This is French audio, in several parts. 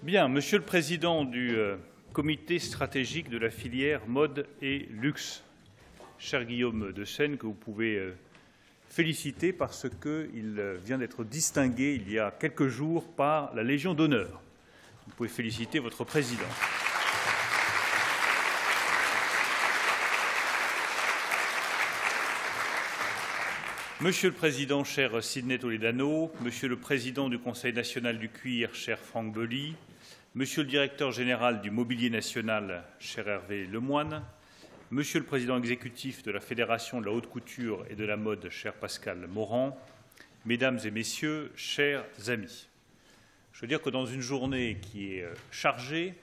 Bien, Monsieur le Président du Comité stratégique de la filière mode et luxe, cher Guillaume de Seine, que vous pouvez féliciter parce qu'il vient d'être distingué il y a quelques jours par la Légion d'honneur. Vous pouvez féliciter votre Président. Monsieur le Président, cher Sidney Toledano, Monsieur le Président du Conseil national du cuir, cher Franck Bely, Monsieur le Directeur général du Mobilier national, cher Hervé Lemoine, Monsieur le Président exécutif de la Fédération de la haute couture et de la mode, cher Pascal Morand, Mesdames et Messieurs, chers amis, je veux dire que dans une journée qui est chargée,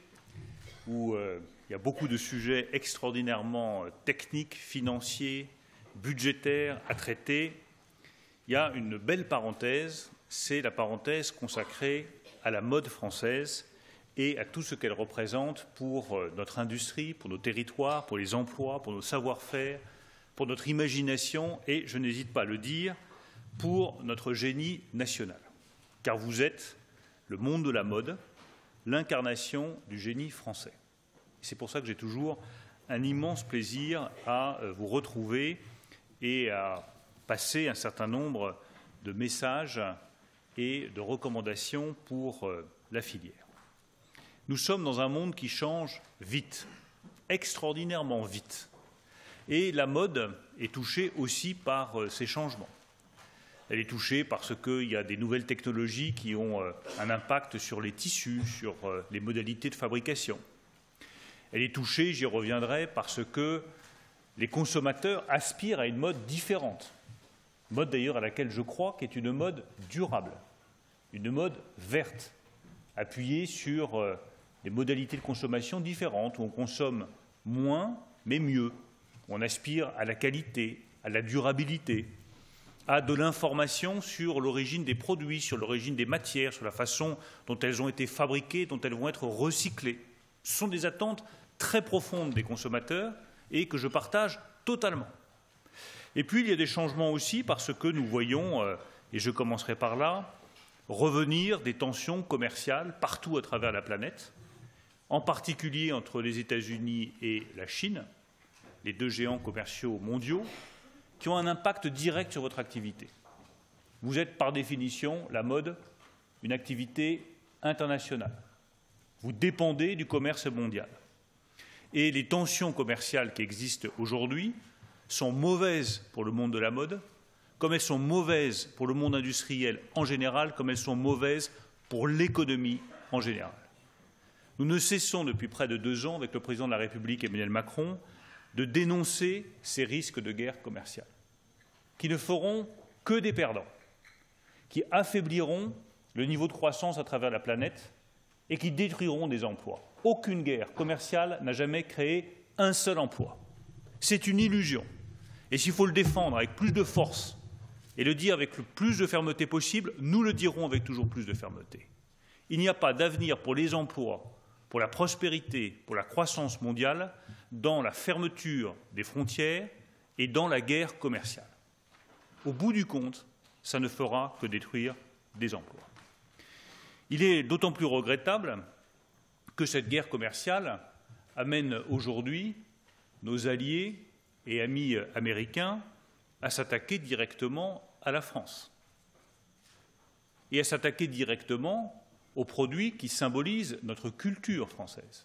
où il y a beaucoup de sujets extraordinairement techniques, financiers, budgétaires à traiter, il y a une belle parenthèse, c'est la parenthèse consacrée à la mode française et à tout ce qu'elle représente pour notre industrie, pour nos territoires, pour les emplois, pour nos savoir-faire, pour notre imagination et, je n'hésite pas à le dire, pour notre génie national. Car vous êtes le monde de la mode, l'incarnation du génie français. C'est pour ça que j'ai toujours un immense plaisir à vous retrouver et à passer un certain nombre de messages et de recommandations pour la filière. Nous sommes dans un monde qui change vite, extraordinairement vite. Et la mode est touchée aussi par ces changements. Elle est touchée parce qu'il y a des nouvelles technologies qui ont un impact sur les tissus, sur les modalités de fabrication. Elle est touchée, j'y reviendrai, parce que les consommateurs aspirent à une mode différente. Mode d'ailleurs à laquelle je crois qui est une mode durable, une mode verte, appuyée sur des modalités de consommation différentes, où on consomme moins mais mieux, où on aspire à la qualité, à la durabilité, à de l'information sur l'origine des produits, sur l'origine des matières, sur la façon dont elles ont été fabriquées, dont elles vont être recyclées. Ce sont des attentes très profondes des consommateurs et que je partage totalement. Et puis, il y a des changements aussi parce que nous voyons, et je commencerai par là, revenir des tensions commerciales partout à travers la planète, en particulier entre les États-Unis et la Chine, les deux géants commerciaux mondiaux, qui ont un impact direct sur votre activité. Vous êtes, par définition, la mode, une activité internationale. Vous dépendez du commerce mondial. Et les tensions commerciales qui existent aujourd'hui sont mauvaises pour le monde de la mode, comme elles sont mauvaises pour le monde industriel en général, comme elles sont mauvaises pour l'économie en général. Nous ne cessons depuis près de 2 ans, avec le président de la République Emmanuel Macron, de dénoncer ces risques de guerre commerciale, qui ne feront que des perdants, qui affaibliront le niveau de croissance à travers la planète et qui détruiront des emplois. Aucune guerre commerciale n'a jamais créé un seul emploi. C'est une illusion. Et s'il faut le défendre avec plus de force et le dire avec le plus de fermeté possible, nous le dirons avec toujours plus de fermeté. Il n'y a pas d'avenir pour les emplois, pour la prospérité, pour la croissance mondiale, dans la fermeture des frontières et dans la guerre commerciale. Au bout du compte, ça ne fera que détruire des emplois. Il est d'autant plus regrettable que cette guerre commerciale amène aujourd'hui nos alliés et amis américains à s'attaquer directement à la France et à s'attaquer directement aux produits qui symbolisent notre culture française.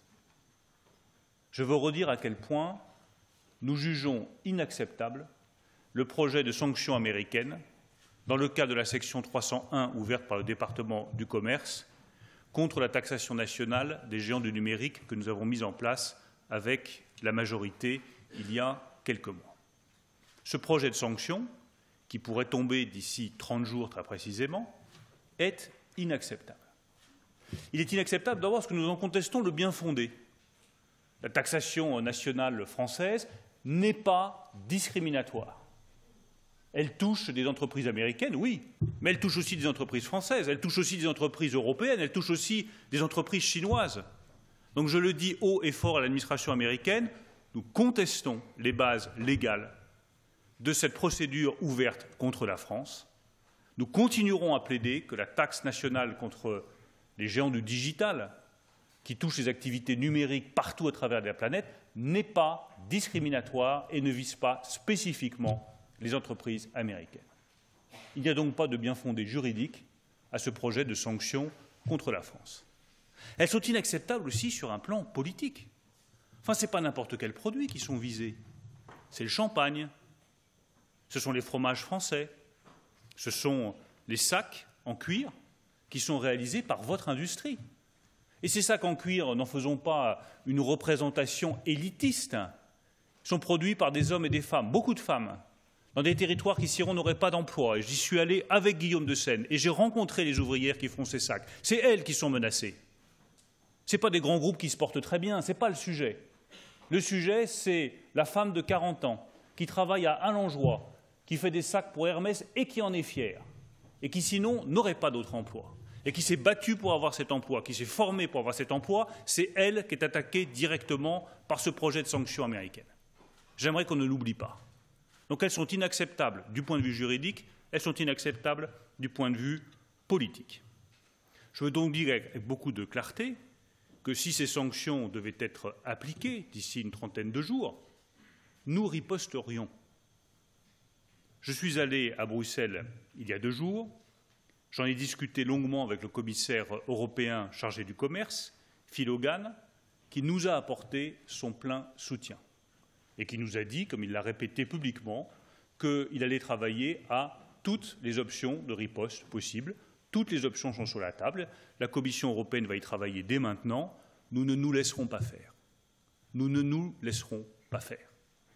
Je veux redire à quel point nous jugeons inacceptable le projet de sanctions américaines dans le cadre de la section 301 ouverte par le département du commerce contre la taxation nationale des géants du numérique que nous avons mise en place avec la majorité il y a quelques mois. Ce projet de sanction, qui pourrait tomber d'ici 30 jours très précisément, est inacceptable. Il est inacceptable d'abord parce que nous en contestons le bien-fondé. La taxation nationale française n'est pas discriminatoire. Elle touche des entreprises américaines, oui, mais elle touche aussi des entreprises françaises, elle touche aussi des entreprises européennes, elle touche aussi des entreprises chinoises. Donc je le dis haut et fort à l'administration américaine, nous contestons les bases légales de cette procédure ouverte contre la France. Nous continuerons à plaider que la taxe nationale contre les géants du digital qui touche les activités numériques partout à travers la planète, n'est pas discriminatoire et ne vise pas spécifiquement les entreprises américaines. Il n'y a donc pas de bien-fondé juridique à ce projet de sanctions contre la France. Elles sont inacceptables aussi sur un plan politique. Enfin, ce n'est pas n'importe quel produit qui sont visés. C'est le champagne, ce sont les fromages français, ce sont les sacs en cuir qui sont réalisés par votre industrie. Et ces sacs en cuir, n'en faisons pas une représentation élitiste, sont produits par des hommes et des femmes, beaucoup de femmes, dans des territoires qui sinon n'auraient pas d'emploi. Et j'y suis allé avec Guillaume de Seine et j'ai rencontré les ouvrières qui font ces sacs. C'est elles qui sont menacées. Ce n'est pas des grands groupes qui se portent très bien, ce n'est pas le sujet. Le sujet, c'est la femme de 40 ans qui travaille à Allenjoie, qui fait des sacs pour Hermès et qui en est fière, et qui sinon n'aurait pas d'autre emploi, et qui s'est battue pour avoir cet emploi, qui s'est formée pour avoir cet emploi, c'est elle qui est attaquée directement par ce projet de sanctions américaines. J'aimerais qu'on ne l'oublie pas. Donc elles sont inacceptables du point de vue juridique, elles sont inacceptables du point de vue politique. Je veux donc dire avec beaucoup de clarté que si ces sanctions devaient être appliquées d'ici une trentaine de jours, nous riposterions. Je suis allé à Bruxelles il y a 2 jours, j'en ai discuté longuement avec le commissaire européen chargé du commerce, Phil Hogan, qui nous a apporté son plein soutien et qui nous a dit, comme il l'a répété publiquement, qu'il allait travailler à toutes les options de riposte possibles. Toutes les options sont sur la table. La Commission européenne va y travailler dès maintenant. Nous ne nous laisserons pas faire. Nous ne nous laisserons pas faire.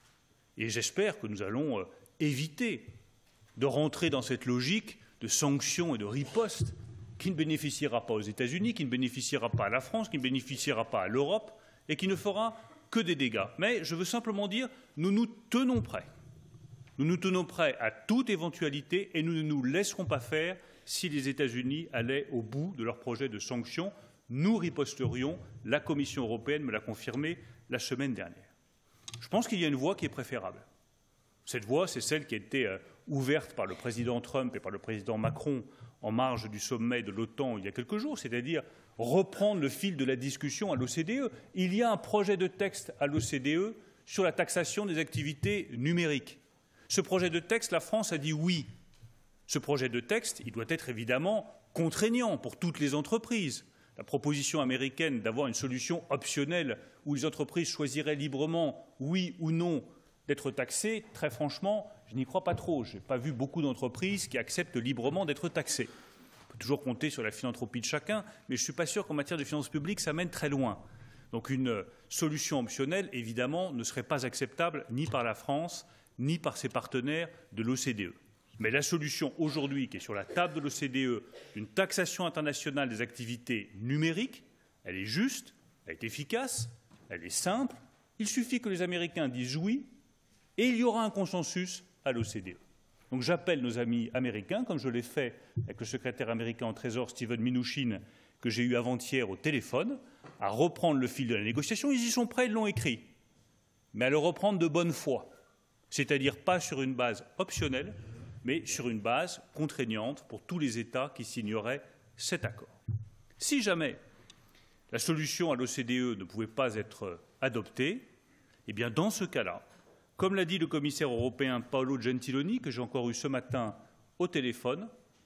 Et j'espère que nous allons éviter de rentrer dans cette logique de sanctions et de riposte qui ne bénéficiera pas aux États-Unis, qui ne bénéficiera pas à la France, qui ne bénéficiera pas à l'Europe et qui ne fera que des dégâts. Mais je veux simplement dire, nous nous tenons prêts. Nous nous tenons prêts à toute éventualité et nous ne nous laisserons pas faire si les États-Unis allaient au bout de leur projet de sanctions. Nous riposterions, la Commission européenne me l'a confirmé la semaine dernière. Je pense qu'il y a une voie qui est préférable. Cette voie, c'est celle qui a été ouverte par le président Trump et par le président Macron en marge du sommet de l'OTAN il y a quelques jours, c'est-à-dire reprendre le fil de la discussion à l'OCDE. Il y a un projet de texte à l'OCDE sur la taxation des activités numériques. Ce projet de texte, la France a dit oui. Ce projet de texte, il doit être évidemment contraignant pour toutes les entreprises. La proposition américaine d'avoir une solution optionnelle où les entreprises choisiraient librement, oui ou non, d'être taxées, très franchement, je n'y crois pas trop. Je n'ai pas vu beaucoup d'entreprises qui acceptent librement d'être taxées. On peut toujours compter sur la philanthropie de chacun, mais je ne suis pas sûr qu'en matière de finances publiques, ça mène très loin. Donc une solution optionnelle, évidemment, ne serait pas acceptable ni par la France, ni par ses partenaires de l'OCDE. Mais la solution aujourd'hui qui est sur la table de l'OCDE, d'une taxation internationale des activités numériques, elle est juste, elle est efficace, elle est simple. Il suffit que les Américains disent oui et il y aura un consensus à l'OCDE. Donc j'appelle nos amis américains, comme je l'ai fait avec le secrétaire américain au Trésor, Steven Mnuchin, que j'ai eu avant-hier au téléphone, à reprendre le fil de la négociation. Ils y sont prêts, ils l'ont écrit, mais à le reprendre de bonne foi, c'est-à-dire pas sur une base optionnelle, mais sur une base contraignante pour tous les États qui signeraient cet accord. Si jamais la solution à l'OCDE ne pouvait pas être adoptée, eh bien dans ce cas-là, comme l'a dit le commissaire européen Paolo Gentiloni, que j'ai encore eu ce matin au téléphone,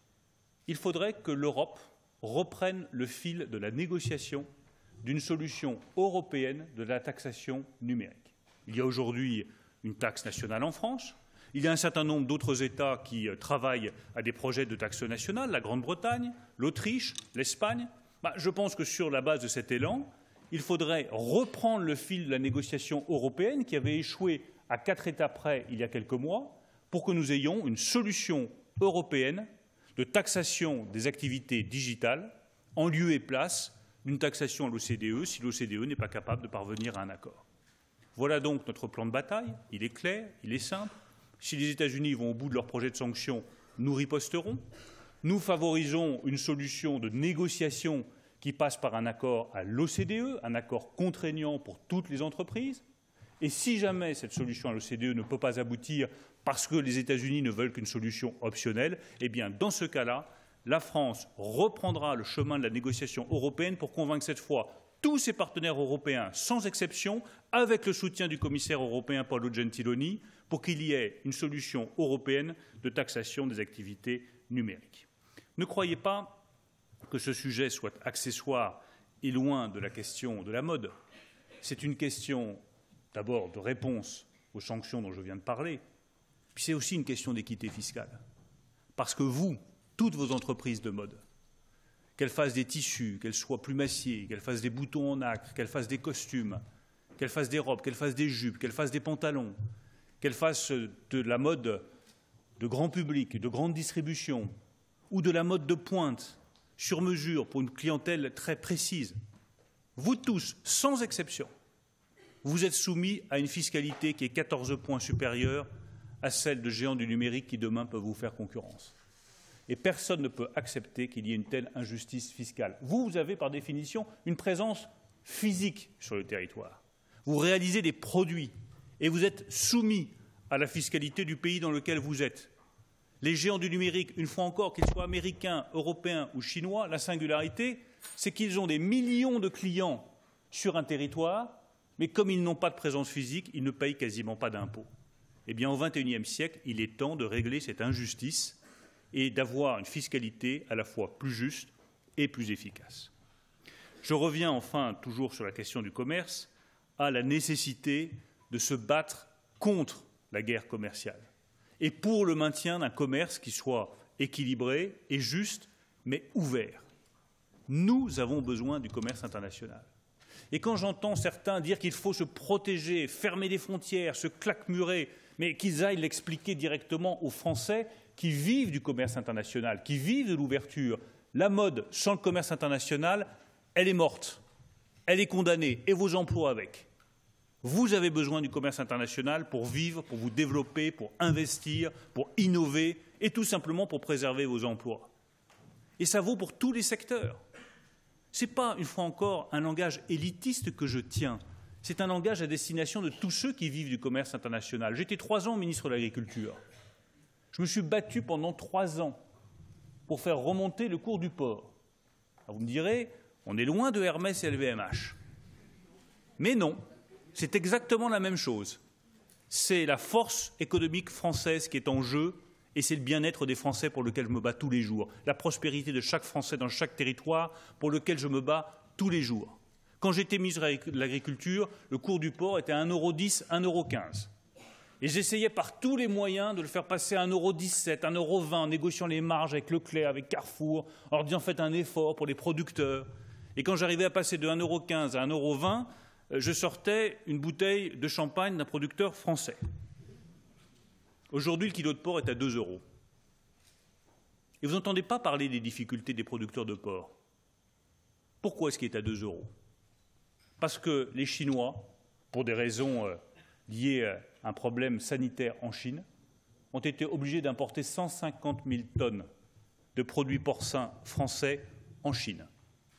il faudrait que l'Europe reprenne le fil de la négociation d'une solution européenne de la taxation numérique. Il y a aujourd'hui une taxe nationale en France. Il y a un certain nombre d'autres États qui travaillent à des projets de taxe nationale, la Grande-Bretagne, l'Autriche, l'Espagne. Je pense que sur la base de cet élan, il faudrait reprendre le fil de la négociation européenne qui avait échoué à 4 États près il y a quelques mois pour que nous ayons une solution européenne de taxation des activités digitales en lieu et place d'une taxation à l'OCDE si l'OCDE n'est pas capable de parvenir à un accord. Voilà donc notre plan de bataille. Il est clair, il est simple. Si les États-Unis vont au bout de leur projet de sanctions, nous riposterons. Nous favorisons une solution de négociation qui passe par un accord à l'OCDE, un accord contraignant pour toutes les entreprises. Et si jamais cette solution à l'OCDE ne peut pas aboutir parce que les États-Unis ne veulent qu'une solution optionnelle, eh bien, dans ce cas-là, la France reprendra le chemin de la négociation européenne pour convaincre cette fois tous ses partenaires européens, sans exception, avec le soutien du commissaire européen Paolo Gentiloni, pour qu'il y ait une solution européenne de taxation des activités numériques. Ne croyez pas que ce sujet soit accessoire et loin de la question de la mode. C'est une question d'abord de réponse aux sanctions dont je viens de parler, puis c'est aussi une question d'équité fiscale. Parce que vous, toutes vos entreprises de mode, qu'elles fassent des tissus, qu'elles soient plumassiers, qu'elles fassent des boutons en nacre, qu'elles fassent des costumes, qu'elles fassent des robes, qu'elles fassent des jupes, qu'elles fassent des pantalons, qu'elles fassent de la mode de grand public, de grande distribution, ou de la mode de pointe, sur mesure, pour une clientèle très précise, vous tous, sans exception, vous êtes soumis à une fiscalité qui est 14 points supérieure à celle de géants du numérique qui demain peuvent vous faire concurrence. Et personne ne peut accepter qu'il y ait une telle injustice fiscale. Vous avez par définition une présence physique sur le territoire. Vous réalisez des produits et vous êtes soumis à la fiscalité du pays dans lequel vous êtes. Les géants du numérique, une fois encore, qu'ils soient américains, européens ou chinois, la singularité, c'est qu'ils ont des millions de clients sur un territoire, mais comme ils n'ont pas de présence physique, ils ne payent quasiment pas d'impôts. Eh bien, au XXIe siècle, il est temps de régler cette injustice et d'avoir une fiscalité à la fois plus juste et plus efficace. Je reviens enfin, toujours sur la question du commerce, à la nécessité de se battre contre la guerre commerciale et pour le maintien d'un commerce qui soit équilibré et juste, mais ouvert. Nous avons besoin du commerce international. Et quand j'entends certains dire qu'il faut se protéger, fermer les frontières, se claquemurer, mais qu'ils aillent l'expliquer directement aux Français qui vivent du commerce international, qui vivent de l'ouverture. La mode sans le commerce international, elle est morte, elle est condamnée, et vos emplois avec. Vous avez besoin du commerce international pour vivre, pour vous développer, pour investir, pour innover, et tout simplement pour préserver vos emplois. Et ça vaut pour tous les secteurs. Ce n'est pas, une fois encore, un langage élitiste que je tiens. C'est un langage à destination de tous ceux qui vivent du commerce international. J'étais 3 ans ministre de l'Agriculture. Je me suis battu pendant 3 ans pour faire remonter le cours du porc. Alors vous me direz, on est loin de Hermès et LVMH. Mais non, c'est exactement la même chose. C'est la force économique française qui est en jeu et c'est le bien-être des Français pour lequel je me bats tous les jours. La prospérité de chaque Français dans chaque territoire pour lequel je me bats tous les jours. Quand j'étais ministre de l'Agriculture, le cours du porc était à 1,10 €, 1,15 €. Et j'essayais par tous les moyens de le faire passer à 1,17 €, 1,20 €, en négociant les marges avec Leclerc, avec Carrefour, en leur disant faites un effort pour les producteurs. Et quand j'arrivais à passer de 1,15 € à 1,20 €, je sortais une bouteille de champagne d'un producteur français. Aujourd'hui, le kilo de porc est à 2 €. Et vous n'entendez pas parler des difficultés des producteurs de porc. Pourquoi est-ce qu'il est à 2 €? Parce que les Chinois, pour des raisons liées à un problème sanitaire en Chine, ont été obligés d'importer 150 000 tonnes de produits porcins français en Chine.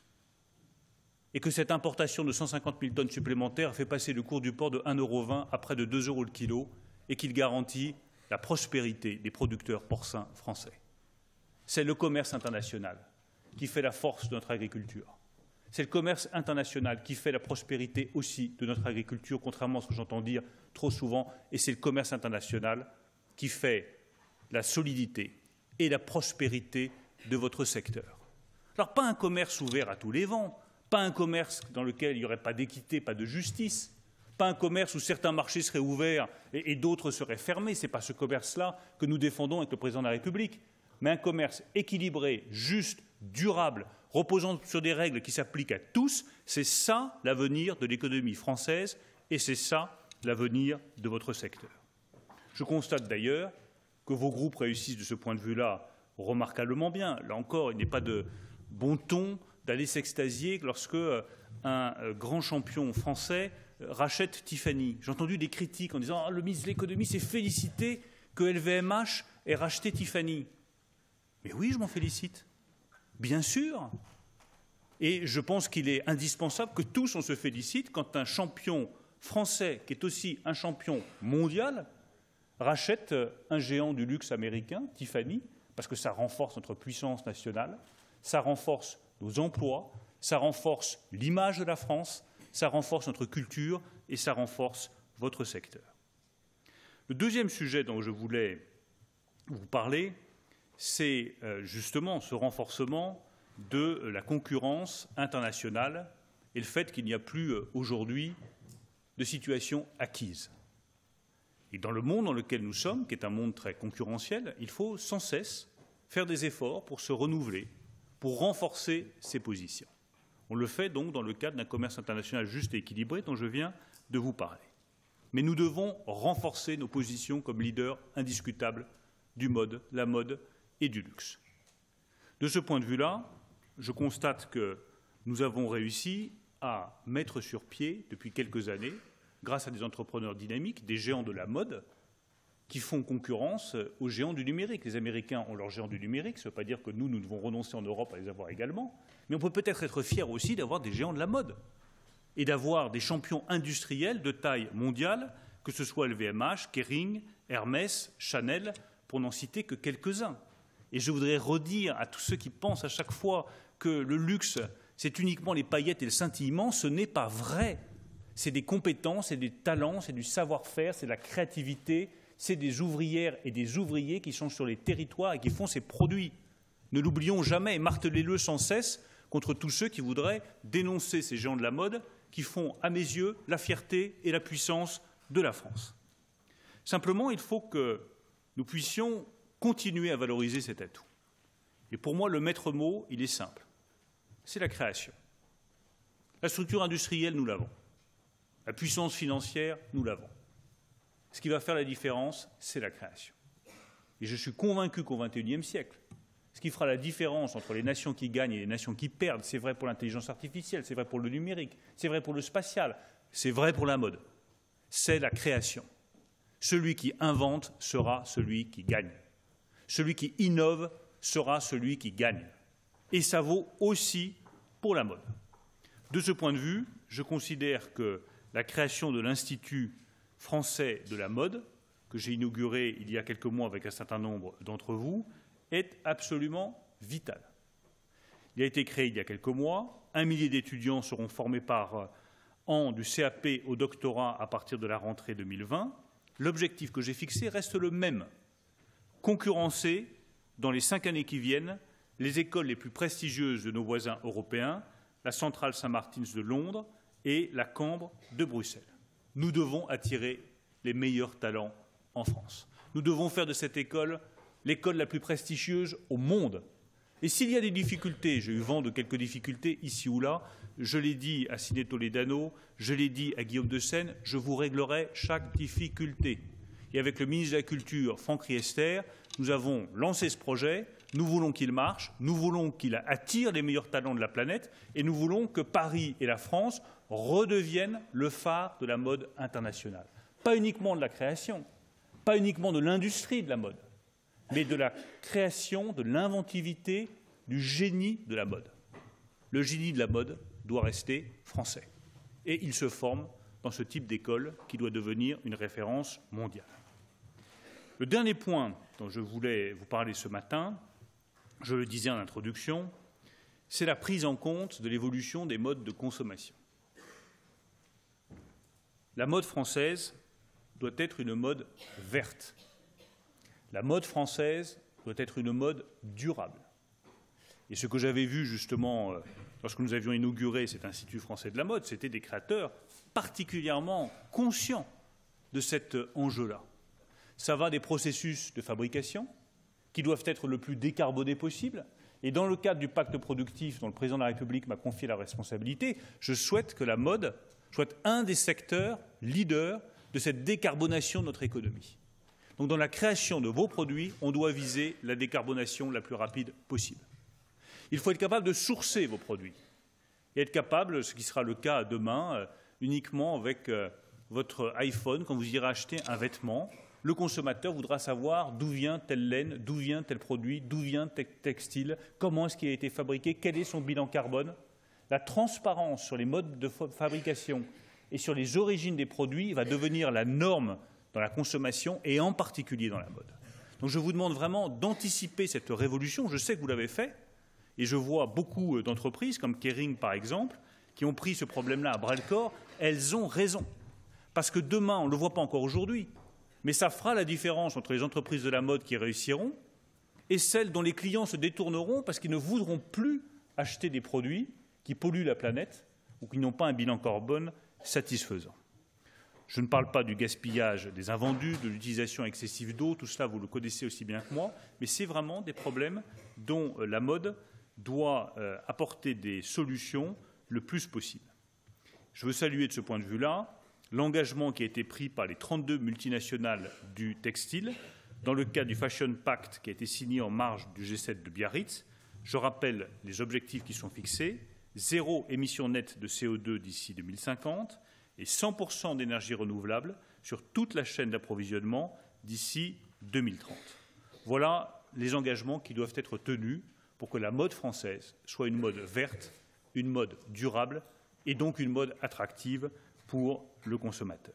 Et que cette importation de 150 000 tonnes supplémentaires fait passer le cours du porc de 1,20 € à près de 2 € le kilo et qu'il garantit la prospérité des producteurs porcins français. C'est le commerce international qui fait la force de notre agriculture. C'est le commerce international qui fait la prospérité aussi de notre agriculture, contrairement à ce que j'entends dire trop souvent, et c'est le commerce international qui fait la solidité et la prospérité de votre secteur. Alors, pas un commerce ouvert à tous les vents, pas un commerce dans lequel il n'y aurait pas d'équité, pas de justice, pas un commerce où certains marchés seraient ouverts et d'autres seraient fermés. Ce n'est pas ce commerce-là que nous défendons avec le président de la République, mais un commerce équilibré, juste, durable, reposant sur des règles qui s'appliquent à tous. C'est ça l'avenir de l'économie française et c'est ça l'avenir de votre secteur. Je constate d'ailleurs que vos groupes réussissent de ce point de vue-là remarquablement bien. Là encore, il n'est pas de bon ton d'aller s'extasier lorsque un grand champion français rachète Tiffany. J'ai entendu des critiques en disant « le ministre de l'économie s'est félicité que LVMH ait racheté Tiffany ». Mais oui, je m'en félicite. Bien sûr. Et je pense qu'il est indispensable que tous on se félicite quand un champion français, qui est aussi un champion mondial, rachète un géant du luxe américain, Tiffany, parce que ça renforce notre puissance nationale, ça renforce nos emplois, ça renforce l'image de la France, ça renforce notre culture et ça renforce votre secteur. Le deuxième sujet dont je voulais vous parler, c'est justement ce renforcement de la concurrence internationale et le fait qu'il n'y a plus aujourd'hui de situation acquise. Et dans le monde dans lequel nous sommes, qui est un monde très concurrentiel, il faut sans cesse faire des efforts pour se renouveler, pour renforcer ses positions. On le fait donc dans le cadre d'un commerce international juste et équilibré dont je viens de vous parler. Mais nous devons renforcer nos positions comme leader indiscutable du mode, la mode et du luxe. De ce point de vue-là, je constate que nous avons réussi à mettre sur pied, depuis quelques années, grâce à des entrepreneurs dynamiques, des géants de la mode, qui font concurrence aux géants du numérique. Les Américains ont leurs géants du numérique, ça ne veut pas dire que nous devons renoncer en Europe à les avoir également, mais on peut peut-être être fiers aussi d'avoir des géants de la mode et d'avoir des champions industriels de taille mondiale, que ce soit LVMH, Kering, Hermès, Chanel, pour n'en citer que quelques-uns. Et je voudrais redire à tous ceux qui pensent à chaque fois que le luxe, c'est uniquement les paillettes et le scintillement, ce n'est pas vrai. C'est des compétences, c'est des talents, c'est du savoir-faire, c'est de la créativité, c'est des ouvrières et des ouvriers qui sont sur les territoires et qui font ces produits. Ne l'oublions jamais et martelez-le sans cesse contre tous ceux qui voudraient dénoncer ces géants de la mode qui font, à mes yeux, la fierté et la puissance de la France. Simplement, il faut que nous puissions continuer à valoriser cet atout. Et pour moi, le maître mot, il est simple. C'est la création. La structure industrielle, nous l'avons. La puissance financière, nous l'avons. Ce qui va faire la différence, c'est la création. Et je suis convaincu qu'au XXIe siècle, ce qui fera la différence entre les nations qui gagnent et les nations qui perdent, c'est vrai pour l'intelligence artificielle, c'est vrai pour le numérique, c'est vrai pour le spatial, c'est vrai pour la mode. C'est la création. Celui qui invente sera celui qui gagne. Celui qui innove sera celui qui gagne. Et ça vaut aussi pour la mode. De ce point de vue, je considère que la création de l'Institut français de la mode, que j'ai inauguré il y a quelques mois avec un certain nombre d'entre vous, est absolument vitale. Il a été créé il y a quelques mois. 1 millier d'étudiants seront formés par an du CAP au doctorat à partir de la rentrée 2020. L'objectif que j'ai fixé reste le même. Concurrencer, dans les 5 années qui viennent, les écoles les plus prestigieuses de nos voisins européens, la Centrale Saint-Martin's de Londres et la Cambre de Bruxelles. Nous devons attirer les meilleurs talents en France. Nous devons faire de cette école l'école la plus prestigieuse au monde. Et s'il y a des difficultés, j'ai eu vent de quelques difficultés ici ou là, je l'ai dit à Sidney Toledano, je l'ai dit à Guillaume de Seine, je vous réglerai chaque difficulté. Et avec le ministre de la Culture, Franck Riester, nous avons lancé ce projet, nous voulons qu'il marche, nous voulons qu'il attire les meilleurs talents de la planète et nous voulons que Paris et la France redeviennent le phare de la mode internationale. Pas uniquement de la création, pas uniquement de l'industrie de la mode, mais de la création, de l'inventivité, du génie de la mode. Le génie de la mode doit rester français. Et il se forme dans ce type d'école qui doit devenir une référence mondiale. Le dernier point dont je voulais vous parler ce matin, je le disais en introduction, c'est la prise en compte de l'évolution des modes de consommation. La mode française doit être une mode verte. La mode française doit être une mode durable. Et ce que j'avais vu justement lorsque nous avions inauguré cet Institut français de la mode, c'était des créateurs particulièrement conscients de cet enjeu-là. Ça va des processus de fabrication qui doivent être le plus décarbonés possible. Et dans le cadre du pacte productif dont le président de la République m'a confié la responsabilité, je souhaite que la mode soit un des secteurs leaders de cette décarbonation de notre économie. Donc dans la création de vos produits, on doit viser la décarbonation la plus rapide possible. Il faut être capable de sourcer vos produits et être capable, ce qui sera le cas demain, uniquement avec votre iPhone, quand vous irez acheter un vêtement, le consommateur voudra savoir d'où vient telle laine, d'où vient tel produit, d'où vient tel textile, comment est-ce qu'il a été fabriqué, quel est son bilan carbone. La transparence sur les modes de fabrication et sur les origines des produits va devenir la norme dans la consommation et en particulier dans la mode. Donc je vous demande vraiment d'anticiper cette révolution. Je sais que vous l'avez fait Et je vois beaucoup d'entreprises, comme Kering par exemple, qui ont pris ce problème-là à bras-le-corps. Elles ont raison. Parce que demain, on ne le voit pas encore aujourd'hui, mais ça fera la différence entre les entreprises de la mode qui réussiront et celles dont les clients se détourneront parce qu'ils ne voudront plus acheter des produits qui polluent la planète ou qui n'ont pas un bilan carbone satisfaisant. Je ne parle pas du gaspillage des invendus, de l'utilisation excessive d'eau, tout cela vous le connaissez aussi bien que moi, mais c'est vraiment des problèmes dont la mode doit apporter des solutions le plus possible. Je veux saluer de ce point de vue-là l'engagement qui a été pris par les 32 multinationales du textile dans le cadre du Fashion Pact qui a été signé en marge du G7 de Biarritz. Je rappelle les objectifs qui sont fixés, 0 émission nette de CO2 d'ici 2050 et 100% d'énergie renouvelable sur toute la chaîne d'approvisionnement d'ici 2030. Voilà les engagements qui doivent être tenus pour que la mode française soit une mode verte, une mode durable et donc une mode attractive pour le consommateur.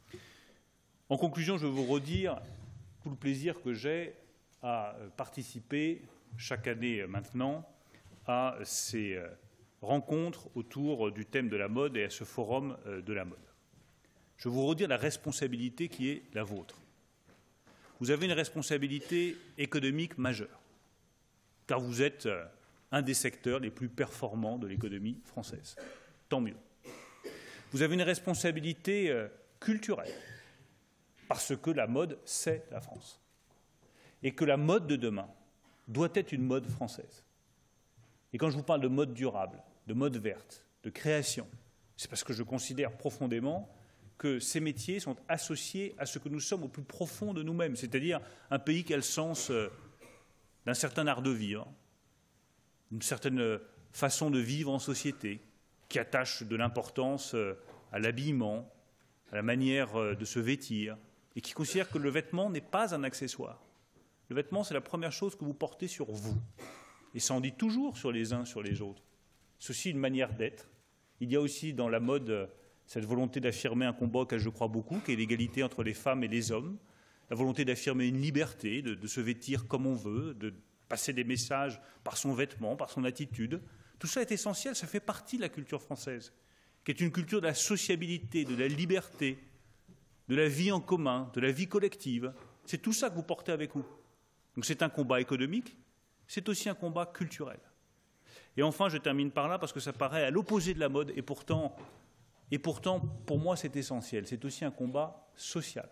En conclusion, je veux vous redire tout le plaisir que j'ai à participer chaque année maintenant à ces rencontres autour du thème de la mode et à ce forum de la mode. Je veux vous redire la responsabilité qui est la vôtre. Vous avez une responsabilité économique majeure, car vous êtes un des secteurs les plus performants de l'économie française. Tant mieux. Vous avez une responsabilité culturelle, parce que la mode, c'est la France. Et que la mode de demain doit être une mode française. Et quand je vous parle de mode durable, de mode verte, de création, c'est parce que je considère profondément que ces métiers sont associés à ce que nous sommes au plus profond de nous-mêmes, c'est-à-dire un pays qui a le sens d'un certain art de vivre, d'une certaine façon de vivre en société, qui attache de l'importance à l'habillement, à la manière de se vêtir, et qui considère que le vêtement n'est pas un accessoire. Le vêtement, c'est la première chose que vous portez sur vous. Et ça en dit toujours sur les uns, sur les autres. C'est aussi une manière d'être. Il y a aussi dans la mode cette volonté d'affirmer un combat auquel je crois beaucoup, qui est l'égalité entre les femmes et les hommes, la volonté d'affirmer une liberté, de se vêtir comme on veut, de passer des messages par son vêtement, par son attitude. Tout ça est essentiel, ça fait partie de la culture française, qui est une culture de la sociabilité, de la liberté, de la vie en commun, de la vie collective. C'est tout ça que vous portez avec vous. Donc c'est un combat économique, c'est aussi un combat culturel. Et enfin, je termine par là, parce que ça paraît à l'opposé de la mode, et pourtant, pour moi, c'est essentiel. C'est aussi un combat social.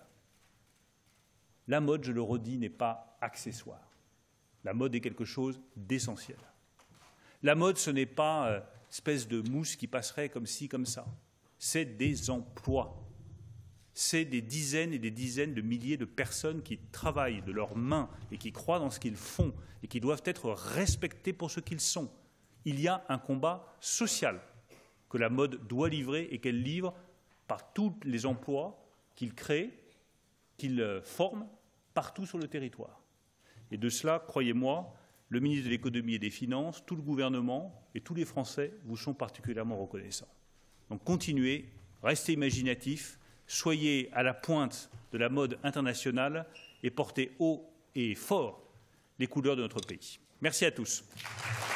La mode, je le redis, n'est pas accessoire. La mode est quelque chose d'essentiel. La mode, ce n'est pas espèce de mousse qui passerait comme ci, comme ça. C'est des emplois. C'est des dizaines et des dizaines de milliers de personnes qui travaillent de leurs mains et qui croient dans ce qu'ils font et qui doivent être respectés pour ce qu'ils sont. Il y a un combat social que la mode doit livrer et qu'elle livre par tous les emplois qu'il crée, qu'il forme partout sur le territoire. Et de cela, croyez-moi, le ministre de l'Économie et des Finances, tout le gouvernement et tous les Français vous sont particulièrement reconnaissants. Donc continuez, restez imaginatifs, soyez à la pointe de la mode internationale et portez haut et fort les couleurs de notre pays. Merci à tous.